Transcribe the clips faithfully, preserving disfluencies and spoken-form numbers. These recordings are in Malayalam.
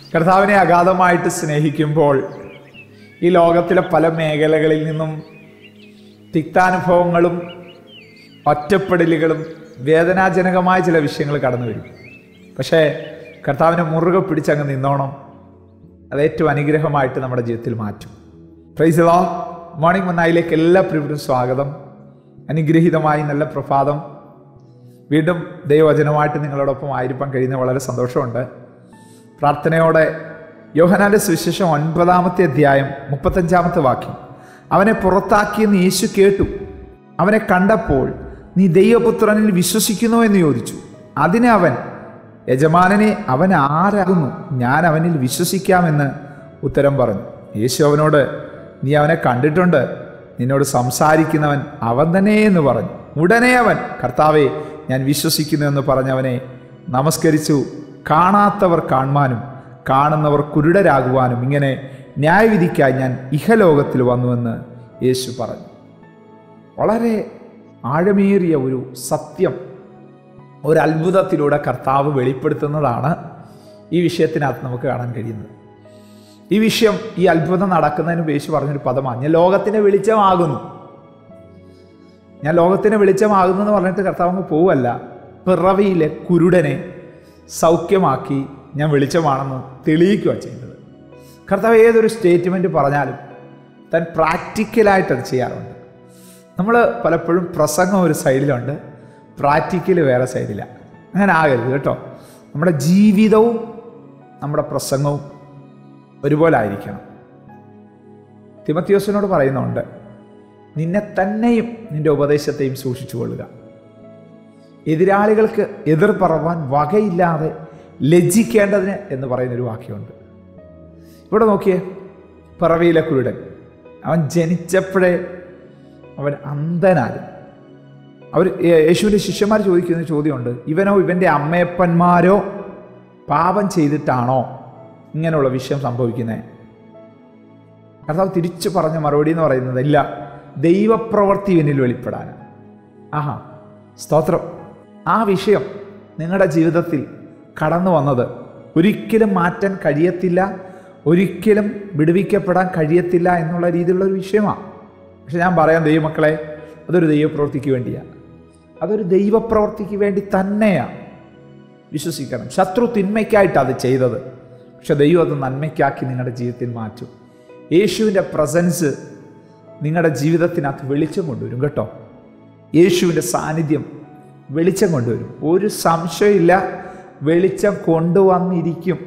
കർത്താവിനെ അഗാധമായിട്ട് സ്നേഹിക്കുമ്പോൾ ഈ ലോകത്തിലെ പല മേഖലകളിൽ നിന്നും തിക്താനുഭവങ്ങളും ഒറ്റപ്പെടലുകളും വേദനാജനകമായ ചില വിഷയങ്ങൾ കടന്നു വരും. പക്ഷേ കർത്താവിനെ മുറുകെ പിടിച്ചങ്ങ് നിന്നോണം. അത് ഏറ്റവും അനുഗ്രഹമായിട്ട് നമ്മുടെ ജീവിതത്തിൽ മാറ്റും. Praise the lord. മോർണിംഗ് മന്നായിലേക്ക് എല്ലാ പ്രിയപ്പെട്ടവരും സ്വാഗതം. അനുഗ്രഹീതമായി നല്ല പ്രഭാതം. വീണ്ടും ദൈവവചനമായിട്ട് നിങ്ങളോടൊപ്പം ആയിരിക്കാൻ കഴിയുന്ന വളരെ സന്തോഷമുണ്ട്. പ്രാർത്ഥനയോടെ യോഹന്നാന്റെ സുവിശേഷം ഒൻപതാമത്തെ അധ്യായം മുപ്പത്തഞ്ചാമത്തെ വാക്യം. അവനെ പുറത്താക്കിയെന്ന് യേശു കേട്ടു. അവനെ കണ്ടപ്പോൾ നീ ദൈവപുത്രനിൽ വിശ്വസിക്കുന്നോ എന്ന് ചോദിച്ചു. അതിന് അവൻ, യജമാനനെ, അവൻ ആരാകുന്നു? ഞാൻ അവനിൽ വിശ്വസിക്കാമെന്ന് ഉത്തരം പറഞ്ഞു. യേശു അവനോട്, നീ അവനെ കണ്ടിട്ടുണ്ട്, നിന്നോട് സംസാരിക്കുന്നവൻ അവൻ തന്നെ എന്ന് പറഞ്ഞു. ഉടനെ അവൻ, കർത്താവേ, ഞാൻ വിശ്വസിക്കുന്നു എന്ന് പറഞ്ഞവനെ നമസ്കരിച്ചു. കാണാത്തവർ കാണുവാനും കാണുന്നവർ കുരുടരാകുവാനും ഇങ്ങനെ ന്യായവിധിക്കായി ഞാൻ ഇഹലോകത്തിൽ വന്നുവെന്ന് യേശു പറഞ്ഞു. വളരെ ആഴമേറിയ ഒരു സത്യം, ഒരു അത്ഭുതത്തിലൂടെ കർത്താവ് വെളിപ്പെടുത്തുന്നതാണ് ഈ വിഷയത്തിനകത്ത് നമുക്ക് കാണാൻ കഴിയുന്നത്. ഈ വിഷയം, ഈ അത്ഭുതം നടക്കുന്നതിന് യേശു പറഞ്ഞൊരു പദമാണ്, ഞാൻ ലോകത്തിൻ്റെ വെളിച്ചമാകുന്നു. ഞാൻ ലോകത്തിൻ്റെ വെളിച്ചമാകുന്നു എന്ന് പറഞ്ഞിട്ട് കർത്താവ് അങ്ങ് പോവല്ല. പിറവിയിലെ കുരുടനെ സൗഖ്യമാക്കി ഞാൻ വെളിച്ചമാണെന്ന് തെളിയിക്കുകയാണ് ചെയ്യുന്നത്. കർത്താവ് ഏതൊരു സ്റ്റേറ്റ്മെൻറ്റ് പറഞ്ഞാലും താൻ പ്രാക്ടിക്കലായിട്ടത് ചെയ്യാറുണ്ട്. നമ്മൾ പലപ്പോഴും പ്രസംഗം ഒരു സൈഡിലുണ്ട്, പ്രാക്ടിക്കൽ വേറെ സൈഡിലാണ്. അങ്ങനെ ആകരുത് കേട്ടോ. നമ്മുടെ ജീവിതവും നമ്മുടെ പ്രസംഗവും ഒരുപോലെ ആയിരിക്കണം. തിമത്തിയോസിനോട് പറയുന്നുണ്ട്, നിന്നെ തന്നെയും നിന്റെ ഉപദേശത്തെയും സൂക്ഷിച്ചു കൊള്ളുക. എതിരാളികൾക്ക് എതിർ പറവാൻ വകയില്ലാതെ ലജ്ജിക്കേണ്ടതിന് എന്ന് പറയുന്നൊരു വാക്യമുണ്ട്. ഇവിടെ നോക്കിയേ, പിറവിയിലെ കുരുടൻ, അവൻ ജനിച്ചപ്പോഴേ അവൻ അന്ധനായി. അവർ യേശുവിൻ്റെ ശിഷ്യന്മാർ ചോദിക്കുന്ന ചോദ്യമുണ്ട്, ഇവനോ ഇവൻ്റെ അമ്മയപ്പന്മാരോ പാപം ചെയ്തിട്ടാണോ ഇങ്ങനെയുള്ള വിഷയം സംഭവിക്കുന്നത്? കർത്താവ് തിരിച്ചു പറഞ്ഞ മറുപടി എന്ന് പറയുന്നത്, ഇല്ല, ദൈവപ്രവൃത്തി ഇവനിൽ വെളിപ്പെടാനാണ്. ആഹാ, സ്തോത്രം. ആ വിഷയം നിങ്ങളുടെ ജീവിതത്തിൽ കടന്നു വന്നത് ഒരിക്കലും മാറ്റാൻ കഴിയത്തില്ല, ഒരിക്കലും വിടുവിക്കപ്പെടാൻ കഴിയത്തില്ല എന്നുള്ള രീതിയിലുള്ള ഒരു വിഷയമാണ്. പക്ഷെ ഞാൻ പറയാം, ദൈവമക്കളെ, അതൊരു ദൈവപ്രവൃത്തിക്ക് വേണ്ടിയാണ്. അതൊരു ദൈവപ്രവൃത്തിക്ക് വേണ്ടി തന്നെയാണ്. വിശ്വസിക്കണം. ശത്രു തിന്മയ്ക്കായിട്ട് അത് ചെയ്തത്, പക്ഷെ ദൈവം അത് നന്മയ്ക്കാക്കി നിങ്ങളുടെ ജീവിതത്തിൽ മാറ്റും. യേശുവിൻ്റെ പ്രസൻസ് നിങ്ങളുടെ ജീവിതത്തിനകത്ത് വെളിച്ചം കൊണ്ടുവരും കേട്ടോ. യേശുവിൻ്റെ സാന്നിധ്യം വെളിച്ചം കൊണ്ടുവരും, ഒരു സംശയമില്ല. വെളിച്ചം കൊണ്ടുവന്നിരിക്കും.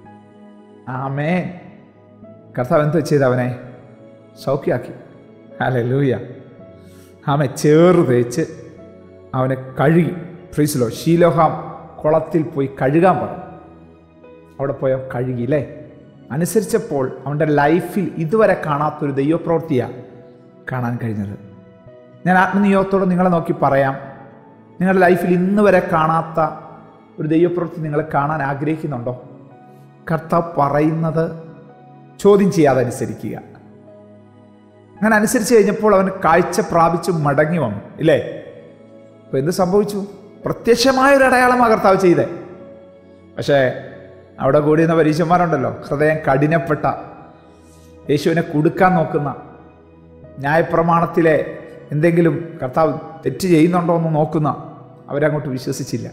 ആമേൻ. കർത്താവ് എന്തോ ചെയ്ത് അവനെ സൗഖ്യമാക്കി. ഹല്ലേലൂയ. ആമേ. ചേറ് തേച്ച് അവനെ കഴുകി. Price the Lord. ശീലോഹാം കുളത്തിൽ പോയി കഴുകാൻ പറഞ്ഞു. അവിടെ പോയോ കഴുകിയില്ലേ? അനുസരിച്ചപ്പോൾ അവൻ്റെ ലൈഫിൽ ഇതുവരെ കാണാത്തൊരു ദൈവപ്രവൃത്തിയാണ് കാണാൻ കഴിഞ്ഞത്. ഞാൻ ആത്മനിയോഗത്തോടെ നിങ്ങളെ നോക്കി പറയാം, നിങ്ങളുടെ ലൈഫിൽ ഇന്ന് വരെ കാണാത്ത ഒരു ദൈവപ്രവൃത്തി നിങ്ങൾ കാണാൻ ആഗ്രഹിക്കുന്നുണ്ടോ? കർത്താവ് പറയുന്നത് ചോദ്യം ചെയ്യാതെ അനുസരിക്കുക. അങ്ങനെ അനുസരിച്ച് കഴിഞ്ഞപ്പോൾ അവൻ കാഴ്ച പ്രാപിച്ച് മടങ്ങി വന്നു, ഇല്ലേ? അപ്പോൾ എന്ത് സംഭവിച്ചു? പ്രത്യക്ഷമായൊരു അടയാളമാണ് കർത്താവ് ചെയ്തേ. പക്ഷേ അവിടെ കൂടിയുന്ന പരീശന്മാരുണ്ടല്ലോ, ഹൃദയം കഠിനപ്പെട്ട, യേശുവിനെ കൊടുക്കാൻ നോക്കുന്ന, ന്യായപ്രമാണത്തിലെ എന്തെങ്കിലും കർത്താവ് തെറ്റ് ചെയ്യുന്നുണ്ടോ എന്ന് നോക്കുന്ന, അവരങ്ങോട്ട് വിശ്വസിച്ചില്ല.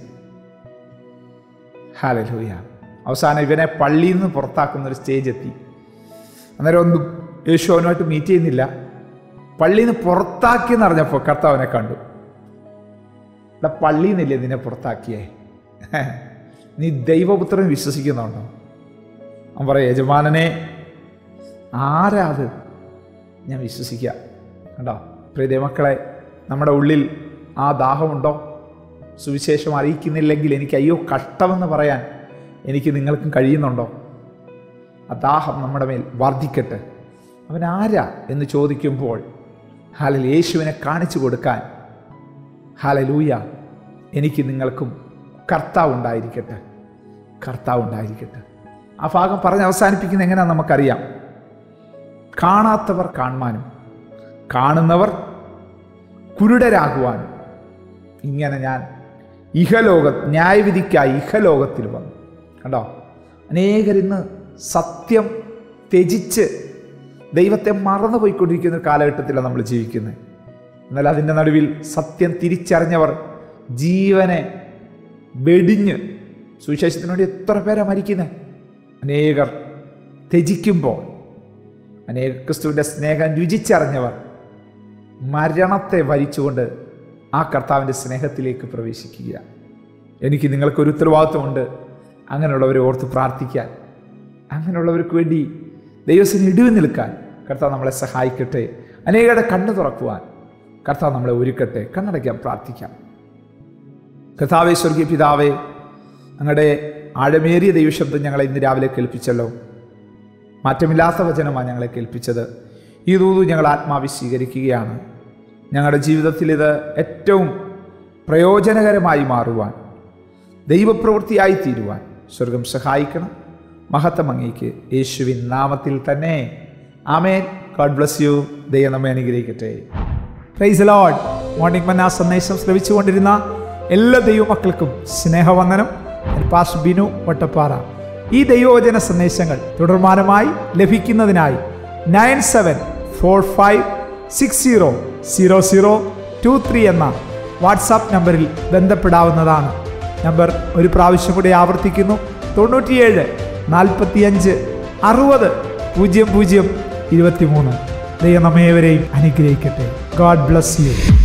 ഹല്ലേലൂയ. അവസാനം ഇവനെ പള്ളിയിൽ നിന്ന് പുറത്താക്കുന്ന ഒരു സ്റ്റേജ് എത്തി. അന്നേരം ഒന്നും യേശു അവനുമായിട്ട് മീറ്റ് ചെയ്യുന്നില്ല. പള്ളിയിൽ നിന്ന് പുറത്താക്കിയെന്ന് അറിഞ്ഞപ്പോൾ കർത്താവിനെ കണ്ടു. ഇവിടെ പള്ളിയിൽ നിന്നില്ലേ നിന്നെ പുറത്താക്കിയേ? നീ ദൈവപുത്രൻ വിശ്വസിക്കുന്നുണ്ടോ? അവൻ പറയും, യജമാനനെ, ആരാ അത്? ഞാൻ വിശ്വസിക്കാം. കണ്ടോ പ്രിയ ദൈവമക്കളെ, നമ്മുടെ ഉള്ളിൽ ആ ദാഹമുണ്ടോ? സുവിശേഷം അറിയിക്കുന്നില്ലെങ്കിൽ എനിക്ക് അയ്യോ കഷ്ടമെന്ന് പറയാൻ എനിക്ക് നിങ്ങൾക്കും കഴിയുന്നുണ്ടോ? ആ ദാഹം നമ്മുടെ മേൽ വർദ്ധിക്കട്ടെ. അവൻ ആരാ എന്ന് ചോദിക്കുമ്പോൾ ഹല്ലേലൂയ, യേശുവിനെ കാണിച്ചു കൊടുക്കാൻ, ഹല്ലേലൂയ, എനിക്ക് നിങ്ങൾക്കും കർത്താവ് ഉണ്ടായിരിക്കട്ടെ, കർത്താവ് ഉണ്ടായിരിക്കട്ടെ. ആ ഭാഗം പറഞ്ഞ് അവസാനിപ്പിക്കുന്നത് എങ്ങനെയാണെന്ന് നമുക്കറിയാം. കാണാത്തവർ കാണുവാനും കാണുന്നവർ കുരുടരാകുവാനും ഇങ്ങനെ ഞാൻ ഇഹലോക ന്യായവിധിക്കായി ഇഹലോകത്തിൽ വന്നു. കണ്ടോ, അനേകരിന്ന് സത്യം ത്യജിച്ച് ദൈവത്തെ മറന്നുപോയിക്കൊണ്ടിരിക്കുന്ന ഒരു കാലഘട്ടത്തിലാണ് നമ്മൾ ജീവിക്കുന്നത്. എന്നാൽ അതിൻ്റെ നടുവിൽ സത്യം തിരിച്ചറിഞ്ഞവർ ജീവനെ വെടിഞ്ഞ് സുവിശേഷത്തിന് വേണ്ടി എത്ര പേരാണ് മരിക്കുന്നത്. അനേകർ ത്യജിക്കുമ്പോൾ അനേക ക്രിസ്തുവിൻ്റെ സ്നേഹം രുചിച്ചറിഞ്ഞവർ മരണത്തെ വരിച്ചുകൊണ്ട് ആ കർത്താവിൻ്റെ സ്നേഹത്തിലേക്ക് പ്രവേശിക്കുക. എനിക്ക് നിങ്ങൾക്കൊരു ഉത്തരവാദിത്വമുണ്ട്, അങ്ങനെയുള്ളവരെ ഓർത്ത് പ്രാർത്ഥിക്കാൻ, അങ്ങനെയുള്ളവർക്ക് വേണ്ടി ദൈവത്തിന് ഇടിവ് നിൽക്കാൻ കർത്താവ് നമ്മളെ സഹായിക്കട്ടെ. അനേകരുടെ കണ്ണ് തുറക്കുവാൻ കർത്താവ് നമ്മളെ ഒരുക്കട്ടെ. കണ്ണടയ്ക്കാൻ പ്രാർത്ഥിക്കാം. കർത്താവേ, സ്വർഗീയ പിതാവേ, ഞങ്ങളുടെ ആഴമേറിയ ദൈവശബ്ദം ഞങ്ങളെ ഇന്ന് രാവിലെ കേൾപ്പിച്ചല്ലോ. മാറ്റമില്ലാത്ത വചനമാണ് ഞങ്ങളെ കേൾപ്പിച്ചത്. ഈ ദൂത് ഞങ്ങൾ ആത്മാവിൽ സ്വീകരിക്കുകയാണ്. ഞങ്ങളുടെ ജീവിതത്തിൽ ഇത് ഏറ്റവും പ്രയോജനകരമായി മാറുവാൻ, ദൈവപ്രവൃത്തിയായി തീരുവാൻ സ്വർഗം സഹായിക്കണം. മഹത്വം അങ്ങേക്ക് യേശുവിൻ നാമത്തിൽ തന്നെ. ആമേൻ. God bless you. ദൈവം നമ്മെ അനുഗ്രഹിക്കട്ടെ. Price the lord. മോർണിംഗ് മന്ന സന്ദേശം ശ്രവിച്ചുകൊണ്ടിരുന്ന എല്ലാ ദൈവമക്കൾക്കും സ്നേഹവന്ദനം. പാസ്റ്റർ ബിനു വട്ടപ്പാറ. ഈ ദൈവവചന സന്ദേശങ്ങൾ തുടർമാനമായി ലഭിക്കുന്നതിനായി nine seven four five six zero zero zero two three എന്ന വാട്സാപ്പ് നമ്പറിൽ ബന്ധപ്പെടാവുന്നതാണ്. നമ്പർ ഒരു പ്രാവശ്യം കൂടി ആവർത്തിക്കുന്നു: തൊണ്ണൂറ്റിയേഴ് നാൽപ്പത്തിയഞ്ച് അറുപത് പൂജ്യം പൂജ്യം ഇരുപത്തി മൂന്ന്. ദൈവം നമ്മേവരെയും അനുഗ്രഹിക്കട്ടെ. God bless U.